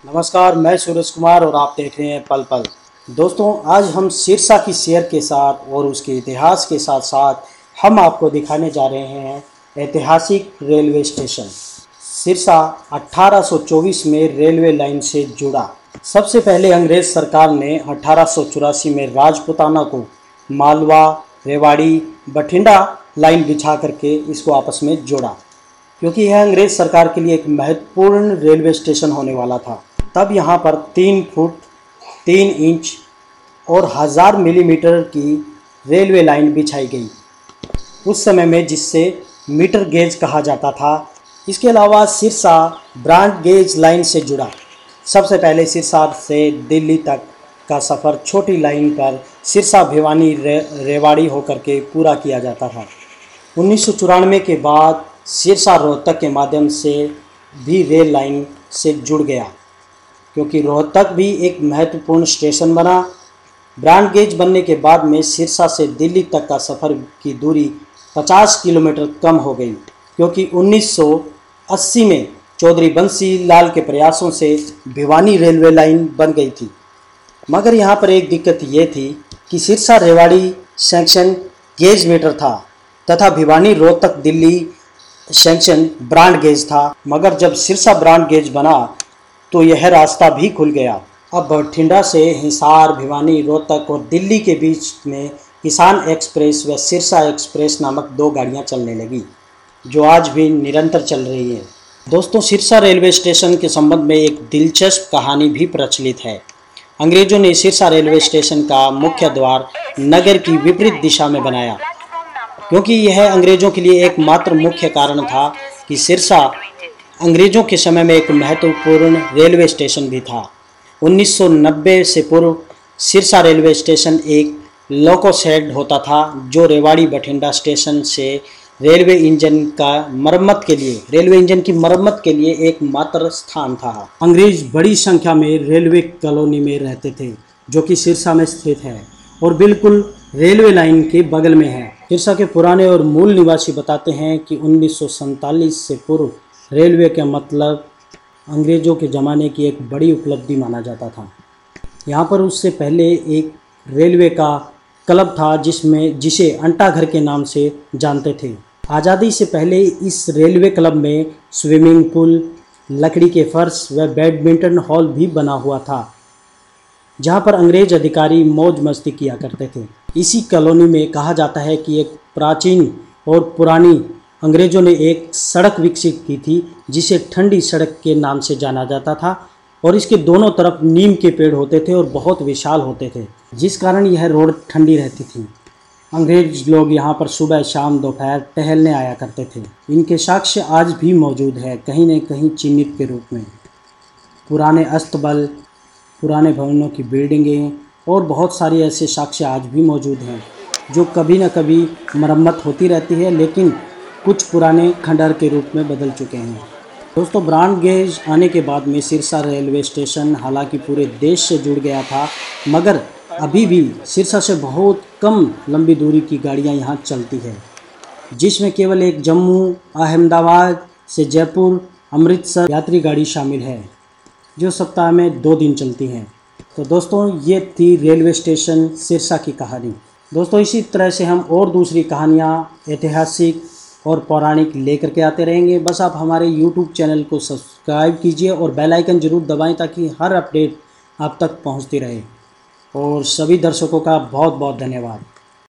नमस्कार, मैं सूरज कुमार और आप देख रहे हैं पल पल। दोस्तों, आज हम सिरसा की सैर के साथ और उसके इतिहास के साथ साथ हम आपको दिखाने जा रहे हैं ऐतिहासिक रेलवे स्टेशन। सिरसा 1824 में रेलवे लाइन से जुड़ा। सबसे पहले अंग्रेज सरकार ने 1884 में राजपुताना को मालवा, रेवाड़ी, बठिंडा लाइन बिछा करके इसको आपस में जोड़ा, क्योंकि यह अंग्रेज सरकार के लिए एक महत्वपूर्ण रेलवे स्टेशन होने वाला था। तब यहाँ पर 3 फुट 3 इंच और 1000 मिलीमीटर की रेलवे लाइन बिछाई गई उस समय में, जिससे मीटर गेज कहा जाता था। इसके अलावा सिरसा ब्रॉड गेज लाइन से जुड़ा। सबसे पहले सिरसा से दिल्ली तक का सफ़र छोटी लाइन पर सिरसा भिवानी रेवाड़ी होकर के पूरा किया जाता था। 1994 के बाद सिरसा रोहतक के माध्यम से भी रेल लाइन से जुड़ गया, क्योंकि रोहतक भी एक महत्वपूर्ण स्टेशन बना। ब्रॉड गेज बनने के बाद में सिरसा से दिल्ली तक का सफ़र की दूरी 50 किलोमीटर कम हो गई, क्योंकि 1980 में चौधरी बंसी लाल के प्रयासों से भिवानी रेलवे लाइन बन गई थी। मगर यहाँ पर एक दिक्कत ये थी कि Sirsa Rewari section gauge metre था तथा Bhiwani Rohtak Delhi section broad gauge था। मगर जब सिरसा ब्रॉड गेज बना तो यह रास्ता भी खुल गया। अब बठिंडा से हिसार, भिवानी, रोहतक और दिल्ली के बीच में किसान एक्सप्रेस व सिरसा एक्सप्रेस नामक 2 गाड़ियां चलने लगी, जो आज भी निरंतर चल रही है। दोस्तों, सिरसा रेलवे स्टेशन के संबंध में एक दिलचस्प कहानी भी प्रचलित है। अंग्रेजों ने सिरसा रेलवे स्टेशन का मुख्य द्वार नगर की विपरीत दिशा में बनाया, क्योंकि यह अंग्रेजों के लिए एकमात्र मुख्य कारण था कि सिरसा अंग्रेजों के समय में एक महत्वपूर्ण रेलवे स्टेशन भी था। 1990 से पूर्व सिरसा रेलवे स्टेशन एक लोको शेड होता था, जो रेवाड़ी बठिंडा स्टेशन से रेलवे इंजन की मरम्मत के लिए एकमात्र स्थान था। अंग्रेज बड़ी संख्या में रेलवे कॉलोनी में रहते थे, जो कि सिरसा में स्थित है और बिल्कुल रेलवे लाइन के बगल में है। सिरसा के पुराने और मूल निवासी बताते हैं कि 1947 से पूर्व रेलवे का मतलब अंग्रेज़ों के ज़माने की एक बड़ी उपलब्धि माना जाता था। यहाँ पर उससे पहले एक रेलवे का क्लब था जिसे अंटाघर के नाम से जानते थे। आज़ादी से पहले इस रेलवे क्लब में स्विमिंग पूल, लकड़ी के फर्श व बैडमिंटन हॉल भी बना हुआ था, जहाँ पर अंग्रेज अधिकारी मौज मस्ती किया करते थे। इसी कॉलोनी में कहा जाता है कि एक प्राचीन और पुरानी अंग्रेज़ों ने एक सड़क विकसित की थी, जिसे ठंडी सड़क के नाम से जाना जाता था, और इसके दोनों तरफ नीम के पेड़ होते थे और बहुत विशाल होते थे, जिस कारण यह रोड ठंडी रहती थी। अंग्रेज लोग यहाँ पर सुबह, शाम, दोपहर टहलने आया करते थे। इनके साक्ष्य आज भी मौजूद है, कहीं न कहीं चिन्हित के रूप में। पुराने अस्तबल, पुराने भवनों की बिल्डिंगें और बहुत सारी ऐसे साक्ष्य आज भी मौजूद हैं, जो कभी न कभी मरम्मत होती रहती है, लेकिन कुछ पुराने खंडहर के रूप में बदल चुके हैं। दोस्तों, ब्रॉड गेज आने के बाद में सिरसा रेलवे स्टेशन हालांकि पूरे देश से जुड़ गया था, मगर अभी भी सिरसा से बहुत कम लंबी दूरी की गाड़ियां यहां चलती है, जिसमें केवल एक जम्मू, अहमदाबाद से जयपुर, अमृतसर यात्री गाड़ी शामिल है, जो सप्ताह में 2 दिन चलती हैं। तो दोस्तों, ये थी रेलवे स्टेशन सिरसा की कहानी। दोस्तों, इसी तरह से हम और दूसरी कहानियाँ ऐतिहासिक और पौराणिक लेकर के आते रहेंगे। बस आप हमारे YouTube चैनल को सब्सक्राइब कीजिए और बेल आइकन ज़रूर दबाएं, ताकि हर अपडेट आप तक पहुंचती रहे। और सभी दर्शकों का बहुत बहुत धन्यवाद।